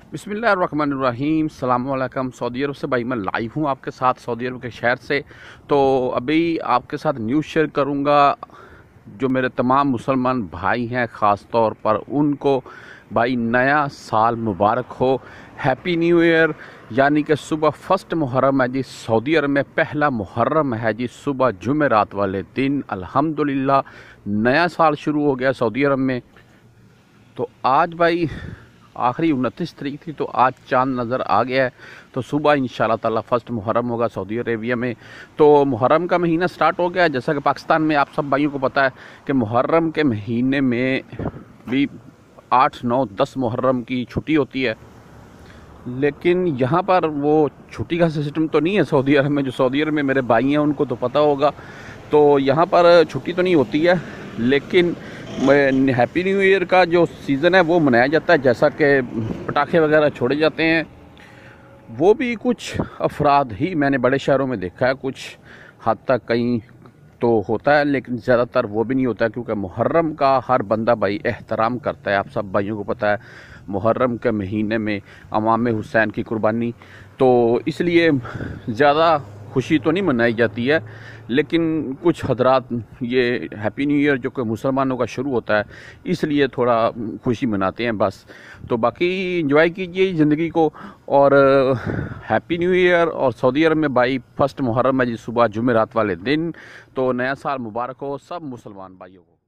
बिस्मिल्लाहिर्रहमानिर्रहीम सलामुअलैकुम। सऊदी अरब से भाई मैं लाइव हूँ आपके साथ, सऊदी अरब के शहर से। तो अभी आपके साथ न्यूज़ शेयर करूँगा। जो मेरे तमाम मुसलमान भाई हैं ख़ास तौर पर उनको भाई नया साल मुबारक हो, हैप्पी न्यू ईयर। यानी कि सुबह फर्स्ट मुहर्रम है जी, सऊदी अरब में पहला मुहर्रम है जी, सुबह जुमेरात वाले दिन अल्हम्दुलिल्लाह नया साल शुरू हो गया सऊदी अरब में। तो आज भाई आखिरी 29 तारीख थी, तो आज चांद नज़र आ गया है। तो सुबह इंशाल्लाह ताला फर्स्ट मुहर्रम होगा सऊदी अरेबिया में। तो मुहर्रम का महीना स्टार्ट हो गया है। जैसा कि पाकिस्तान में आप सब भाइयों को पता है कि मुहर्रम के महीने में भी 8, 9, 10 मुहर्रम की छुट्टी होती है। लेकिन यहाँ पर वो छुट्टी का सिस्टम तो नहीं है सऊदी अरब में। जो सऊदी अरब में मेरे भाई हैं उनको तो पता होगा। तो यहाँ पर छुट्टी तो नहीं होती है, लेकिन हैप्पी न्यू ईयर का जो सीज़न है वो मनाया जाता है। जैसा कि पटाखे वगैरह छोड़े जाते हैं, वो भी कुछ अफराद ही मैंने बड़े शहरों में देखा है। कुछ हद तक कहीं तो होता है, लेकिन ज़्यादातर वो भी नहीं होता है, क्योंकि मुहर्रम का हर बंदा भाई एहतराम करता है। आप सब भाइयों को पता है मुहर्रम के महीने में इमाम हुसैन की कुर्बानी, तो इसलिए ज़्यादा खुशी तो नहीं मनाई जाती है। लेकिन कुछ हजरात ये हैप्पी न्यू ईयर जो कि मुसलमानों का शुरू होता है, इसलिए थोड़ा खुशी मनाते हैं बस। तो बाकी इंजॉय कीजिए ज़िंदगी को। और हैप्पी न्यू ईयर। और सऊदी अरब में भाई फर्स्ट मुहर्रम है जी, सुबह जुमेरात वाले दिन। तो नया साल मुबारक हो सब मुसलमान भाइयों को।